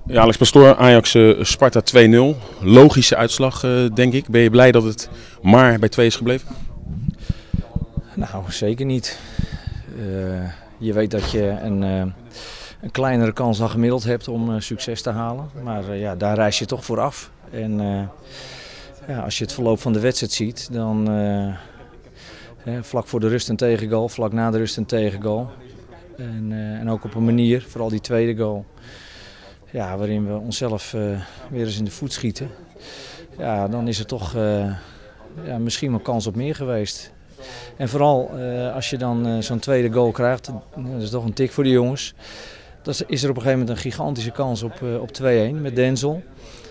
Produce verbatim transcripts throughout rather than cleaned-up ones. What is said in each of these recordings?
Ja, Alex Pastoor, Ajax uh, Sparta twee nul. Logische uitslag, uh, denk ik. Ben je blij dat het maar bij twee is gebleven? Nou, zeker niet. Uh, je weet dat je een, uh, een kleinere kans dan gemiddeld hebt om uh, succes te halen. Maar uh, ja, daar reis je toch voor af. En uh, ja, als je het verloop van de wedstrijd ziet, dan uh, hè, vlak voor de rust een tegengoal, vlak na de rust een tegengoal. En, uh, en ook op een manier, vooral die tweede goal, ja, waarin we onszelf uh, weer eens in de voet schieten. Ja, dan is er toch uh, ja, misschien wel kans op meer geweest. En vooral uh, als je dan uh, zo'n tweede goal krijgt, dat is toch een tik voor de jongens. Dan is er op een gegeven moment een gigantische kans op, uh, op twee-een met Denzel.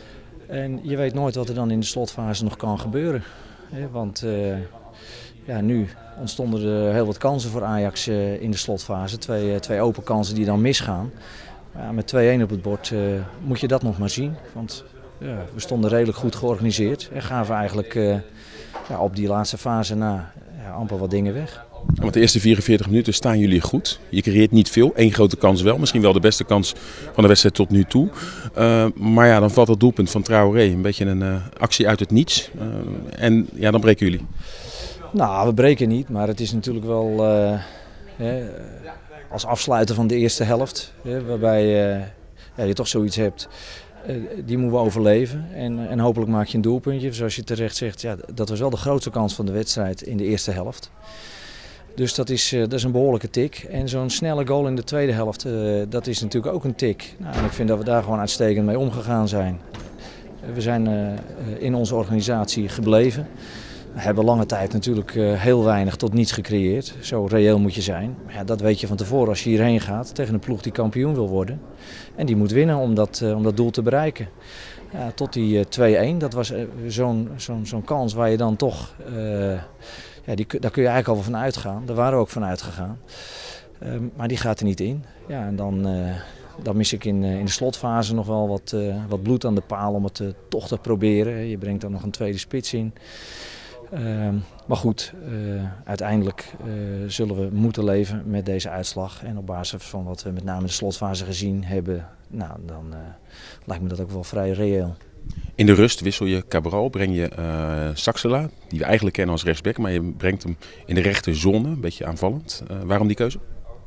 En je weet nooit wat er dan in de slotfase nog kan gebeuren. Hè? Want uh, ja, nu ontstonden er heel wat kansen voor Ajax uh, in de slotfase. Twee, uh, twee open kansen die dan misgaan. Ja, met twee-een op het bord uh, moet je dat nog maar zien. Want ja, we stonden redelijk goed georganiseerd en gaven eigenlijk uh, ja, op die laatste fase na ja, amper wat dingen weg. Want de eerste vierenveertig minuten staan jullie goed. Je creëert niet veel, één grote kans wel. Misschien wel de beste kans van de wedstrijd tot nu toe. Uh, maar ja, dan valt het doelpunt van Traoré. Een beetje een uh, actie uit het niets. Uh, en ja, dan breken jullie. Nou, we breken niet, maar het is natuurlijk wel uh, hè, als afsluiter van de eerste helft. Hè, waarbij uh, ja, je toch zoiets hebt. Uh, die moeten we overleven en, en hopelijk maak je een doelpuntje. Zoals je terecht zegt, ja, dat was wel de grootste kans van de wedstrijd in de eerste helft. Dus dat is, uh, dat is een behoorlijke tik. En zo'n snelle goal in de tweede helft, uh, dat is natuurlijk ook een tik. Nou, en ik vind dat we daar gewoon uitstekend mee omgegaan zijn. Uh, we zijn uh, in onze organisatie gebleven. We hebben lange tijd natuurlijk uh, heel weinig tot niets gecreëerd. Zo reëel moet je zijn. Maar ja, dat weet je van tevoren als je hierheen gaat tegen een ploeg die kampioen wil worden. En die moet winnen om dat, uh, om dat doel te bereiken. Ja, tot die uh, twee-een, dat was uh, zo'n zo'n zo'n kans waar je dan toch... Uh, ja, die, daar kun je eigenlijk al van uitgaan. Daar waren we ook van uitgegaan. Uh, maar die gaat er niet in. Ja, en dan, uh, dan mis ik in, uh, in de slotfase nog wel wat, uh, wat bloed aan de paal om het uh, toch te proberen. Je brengt dan nog een tweede spits in. Uh, maar goed, uh, uiteindelijk uh, zullen we moeten leven met deze uitslag. En op basis van wat we met name in de slotfase gezien hebben, nou, dan uh, lijkt me dat ook wel vrij reëel. In de rust wissel je Cabral, breng je uh, Saxela, die we eigenlijk kennen als rechtsback, maar je brengt hem in de rechter zone, een beetje aanvallend. Uh, waarom die keuze?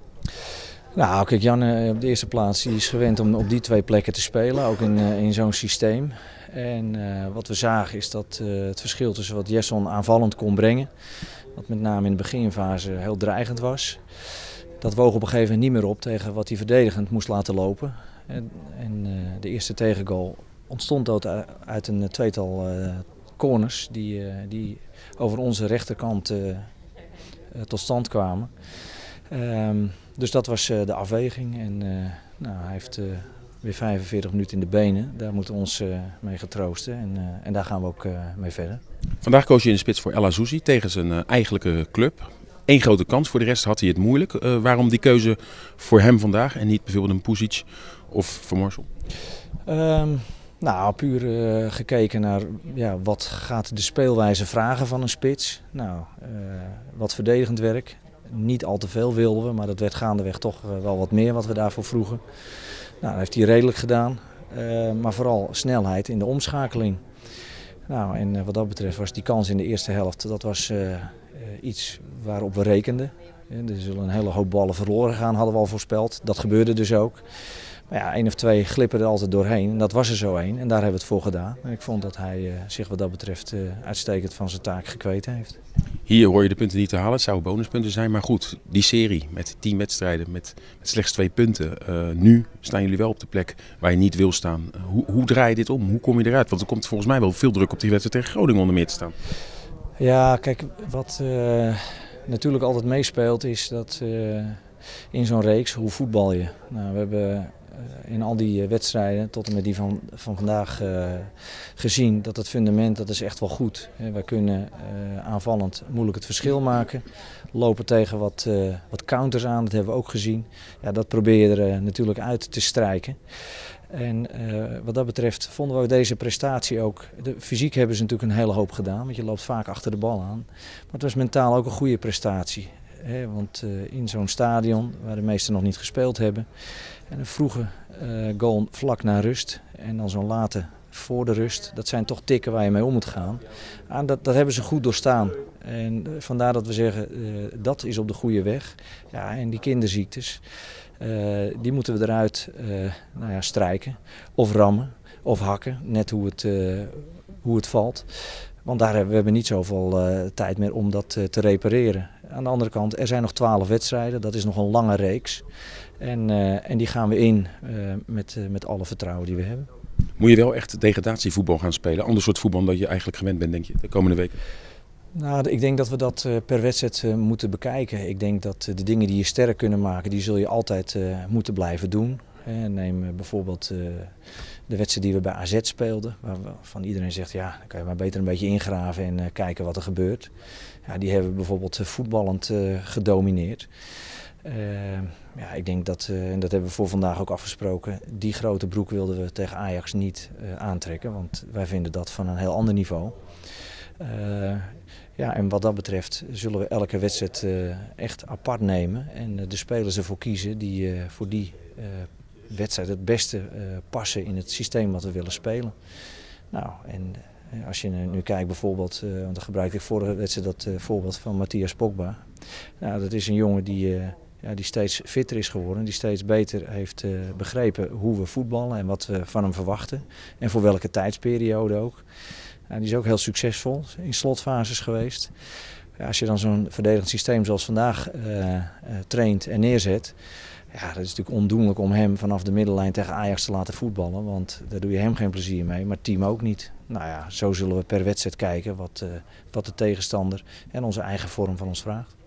Nou, kijk, Jan uh, op de eerste plaats die is gewend om op die twee plekken te spelen, ook in, uh, in zo'n systeem. En uh, wat we zagen is dat uh, het verschil tussen wat Jesson aanvallend kon brengen, wat met name in de beginfase heel dreigend was, dat woog op een gegeven moment niet meer op tegen wat hij verdedigend moest laten lopen. En, en uh, de eerste tegengoal ontstond uit een tweetal uh, corners die, uh, die over onze rechterkant uh, uh, tot stand kwamen. Um, dus dat was uh, de afweging en uh, nou, hij heeft uh, weer vijfenveertig minuten in de benen. Daar moeten we ons uh, mee getroosten en, uh, en daar gaan we ook uh, mee verder. Vandaag koos je in de spits voor El Azzouzi tegen zijn uh, eigenlijke club. Eén grote kans, voor de rest had hij het moeilijk. Uh, waarom die keuze voor hem vandaag en niet bijvoorbeeld een Pusic of Van Moorsel? Um, Nou, puur uh, gekeken naar ja, wat gaat de speelwijze vragen van een spits. Nou, uh, wat verdedigend werk. Niet al te veel wilden we, maar dat werd gaandeweg toch uh, wel wat meer wat we daarvoor vroegen. Nou, dat heeft hij redelijk gedaan. Uh, maar vooral snelheid in de omschakeling. Nou, en uh, wat dat betreft was die kans in de eerste helft, dat was uh, uh, iets waarop we rekenden. Er zullen een hele hoop ballen verloren gaan, hadden we al voorspeld. Dat gebeurde dus ook. Maar ja, één of twee glippen er altijd doorheen en dat was er zo één en daar hebben we het voor gedaan. En ik vond dat hij uh, zich wat dat betreft uh, uitstekend van zijn taak gekweten heeft. Hier hoor je de punten niet te halen, het zouden bonuspunten zijn. Maar goed, die serie met tien wedstrijden met, met slechts twee punten. Uh, nu staan jullie wel op de plek waar je niet wil staan. Uh, hoe, hoe draai je dit om? Hoe kom je eruit? Want er komt volgens mij wel veel druk op die wedstrijd tegen Groningen onder meer te staan. Ja, kijk, wat uh, natuurlijk altijd meespeelt is dat uh, in zo'n reeks, hoe voetbal je? Nou, we hebben in al die wedstrijden, tot en met die van, van vandaag, uh, gezien dat het fundament dat is echt wel goed. Wij kunnen uh, aanvallend moeilijk het verschil maken. Lopen tegen wat, uh, wat counters aan, dat hebben we ook gezien. Ja, dat probeer je er uh, natuurlijk uit te strijken. En uh, wat dat betreft vonden we deze prestatie ook, de fysiek hebben ze natuurlijk een hele hoop gedaan, want je loopt vaak achter de bal aan. Maar het was mentaal ook een goede prestatie. Hè, want uh, in zo'n stadion waar de meesten nog niet gespeeld hebben. En een vroege uh, goal vlak na rust en dan zo'n late voor de rust. Dat zijn toch tikken waar je mee om moet gaan. En dat, dat hebben ze goed doorstaan. En vandaar dat we zeggen, uh, dat is op de goede weg. Ja, en die kinderziektes, uh, die moeten we eruit uh, nou ja, strijken. Of rammen, of hakken. Net hoe het, uh, hoe het valt. Want daar hebben we hebben niet zoveel uh, tijd meer om dat uh, te repareren. Aan de andere kant, er zijn nog twaalf wedstrijden. Dat is nog een lange reeks. En, uh, en die gaan we in uh, met, uh, met alle vertrouwen die we hebben. Moet je wel echt degradatievoetbal gaan spelen? Ander soort voetbal dan je eigenlijk gewend bent, denk je, de komende weken? Nou, ik denk dat we dat uh, per wedstrijd uh, moeten bekijken. Ik denk dat uh, de dingen die je sterk kunnen maken, die zul je altijd uh, moeten blijven doen. He, neem uh, bijvoorbeeld uh, de wedstrijd die we bij A Z speelden, waarvan iedereen zegt, ja, dan kan je maar beter een beetje ingraven en uh, kijken wat er gebeurt. Ja, die hebben we bijvoorbeeld uh, voetballend uh, gedomineerd. Uh, ja, ik denk dat, uh, en dat hebben we voor vandaag ook afgesproken, die grote broek wilden we tegen Ajax niet uh, aantrekken, want wij vinden dat van een heel ander niveau. Uh, ja, en wat dat betreft zullen we elke wedstrijd uh, echt apart nemen en uh, de spelers ervoor kiezen die uh, voor die uh, wedstrijd het beste uh, passen in het systeem wat we willen spelen. Nou, en uh, als je nu kijkt bijvoorbeeld, uh, want dan gebruikte ik vorige wedstrijd dat uh, voorbeeld van Matthias Pogba. Nou, dat is een jongen die, uh, ja, die steeds fitter is geworden, die steeds beter heeft uh, begrepen hoe we voetballen en wat we van hem verwachten. En voor welke tijdsperiode ook. Nou, die is ook heel succesvol in slotfases geweest. Ja, als je dan zo'n verdedigend systeem zoals vandaag uh, uh, traint en neerzet, ja, dat is natuurlijk ondoenlijk om hem vanaf de middellijn tegen Ajax te laten voetballen. Want daar doe je hem geen plezier mee, maar het team ook niet. Nou ja, zo zullen we per wedstrijd kijken wat, uh, wat de tegenstander en onze eigen vorm van ons vraagt.